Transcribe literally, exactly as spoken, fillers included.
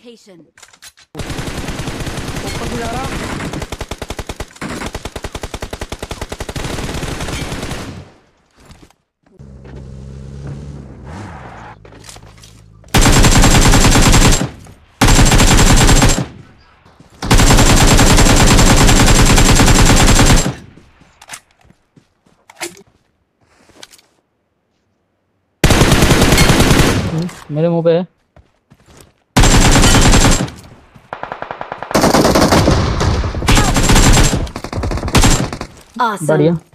location. ऊपर से जा रहा। मेरे मुंह पे है। Awesome. बढ़िया।